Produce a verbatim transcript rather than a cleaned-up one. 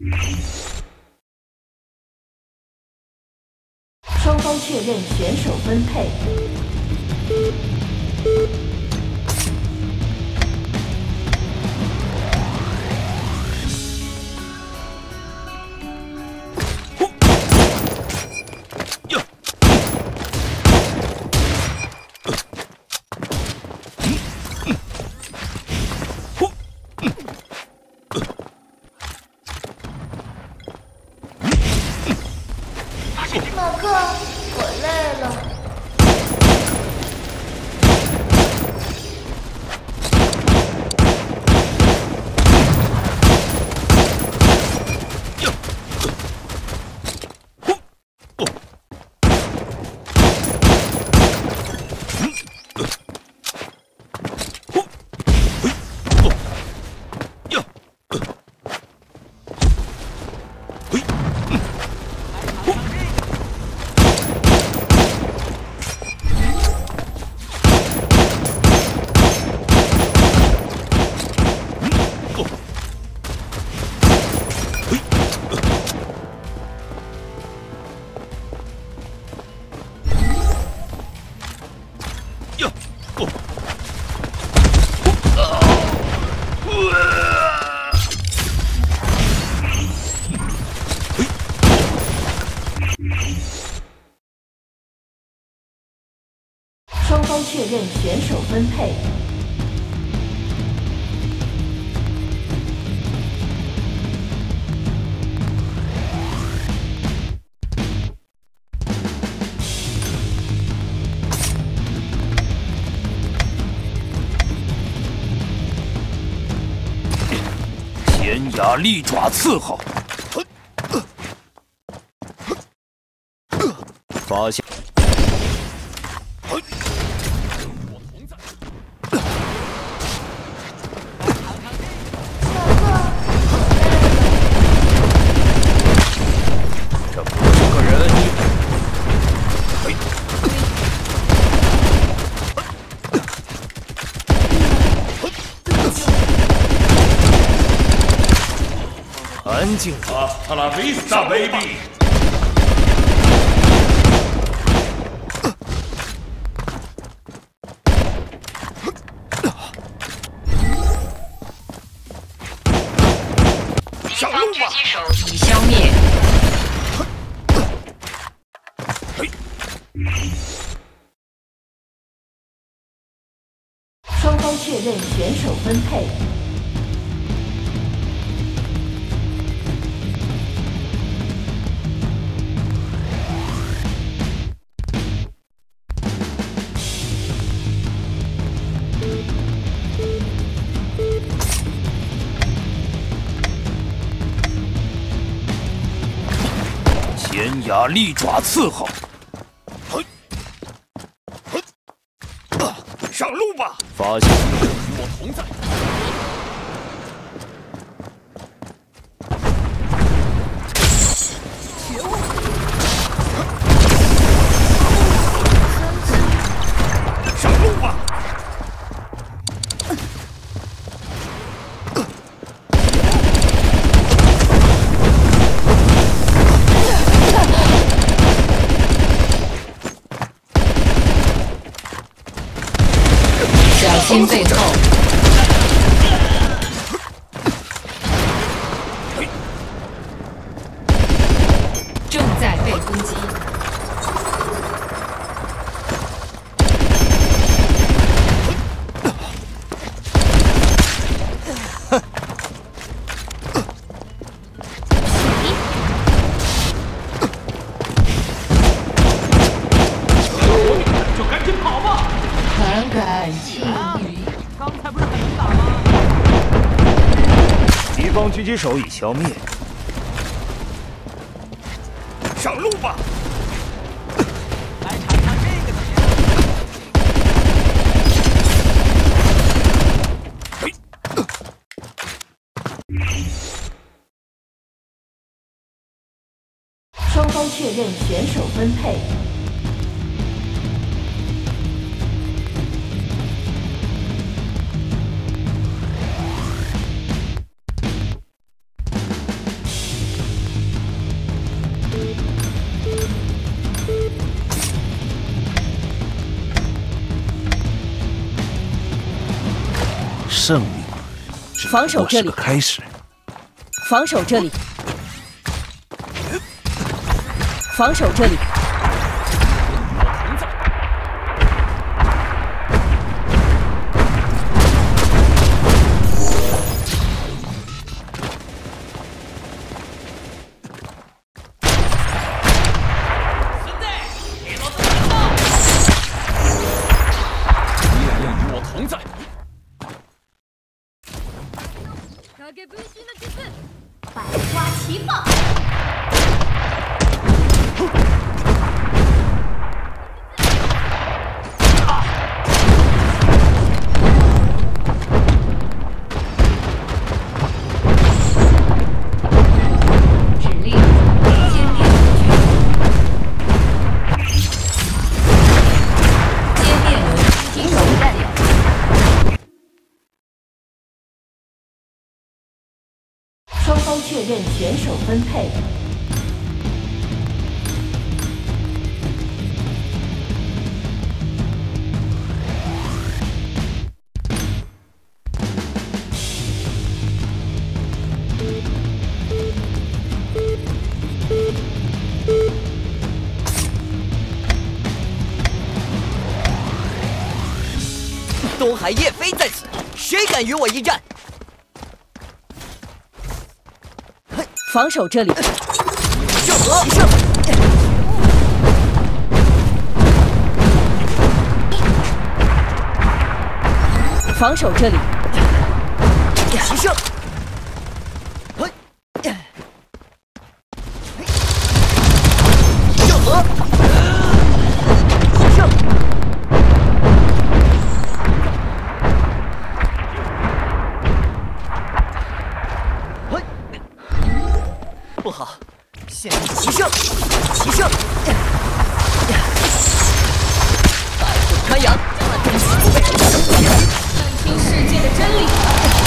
双方确认选手分配。 马克，我累了。 双方确认选手分配。 天涯利爪伺候，发现。 安静啊 ，Hasta la vista, baby。 敌方狙击手已消灭。 双方确认选手分配。 天涯利爪伺候， 上路吧！ 发现我同在。 绝望！ 上路吧！ 小心背后，正在被攻击。 就赶紧跑吧！ 很感谢。 刚才不是很能打吗？ 敌方狙击手已消灭， 上路吧！来尝尝这个怎么样？ 双方确认选手分配。 马胜利只不过是个开始。 防守这里，防守这里。 百花齐放。 指令：歼灭敌军。歼灭人，敌手占领。 双方确认选手分配。 东海叶飞在此，谁敢与我一战？ 防守这里， 正和胜。 防守这里， 齐胜。正和胜。不好，现在齐胜，齐胜，百步穿杨，终极不败， 认清世界的真理。